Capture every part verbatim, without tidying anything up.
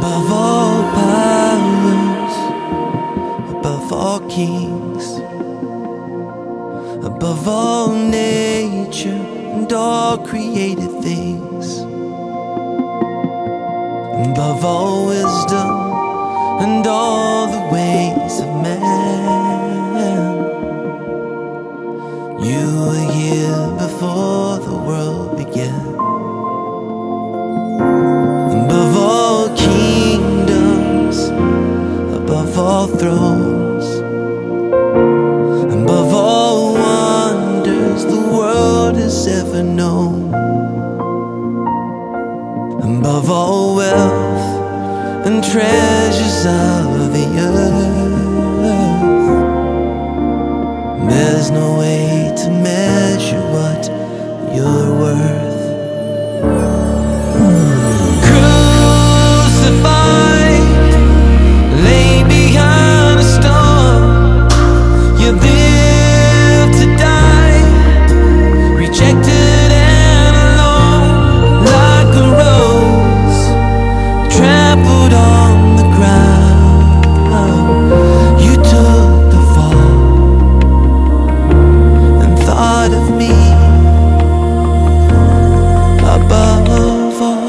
above all powers, above all kings, above all nature and all created things, above all wisdom and all the ways of man. You were here before the world began. Above all kingdoms, above all thrones, above all wonders the world has ever known, above all wealth and treasures of the earth. There's no way to measure what you're worth. Crucified, laid behind a stone, you lived to die, rejected and alone, like a rose trampled on the ground. You took the fall and thought of me above all.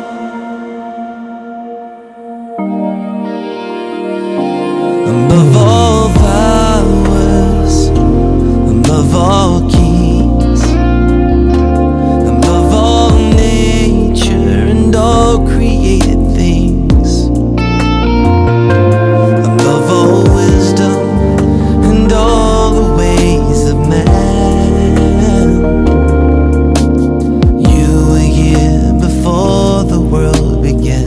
Above all powers, above all kings, above all nature and all created things, above all wisdom and all the ways of man. You were here before the world began.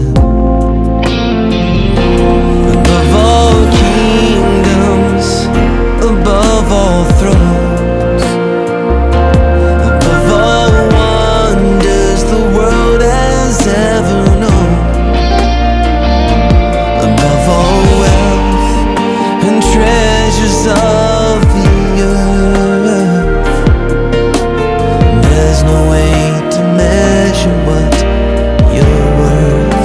Above all kingdoms, above all thrones, above all wonders the world has ever known, above all wealth and treasures of the earth. There's no way to measure what you're worth.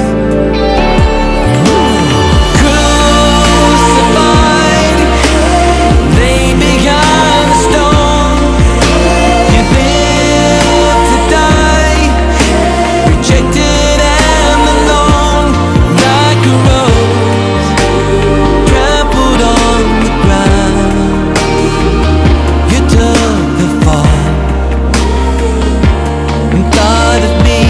Crucified, laid behind a stone, you lived to die, rejected and alone, like a rose trampled on the ground. You took the fall and thought of me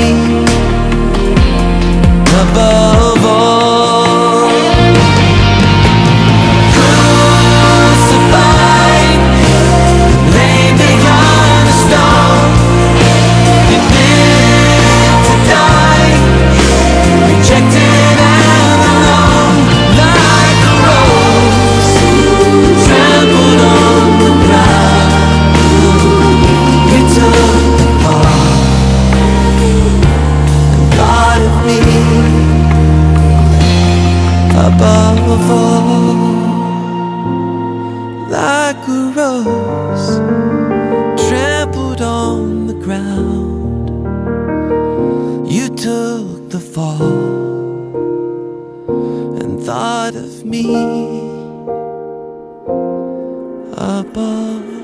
above all. Crucified, laid behind a stone, you lived to die, rejected and alone, like a rose trampled on the ground. You took the fall and thought of me above all. Like a rose trampled on the ground, you took the fall and thought of me above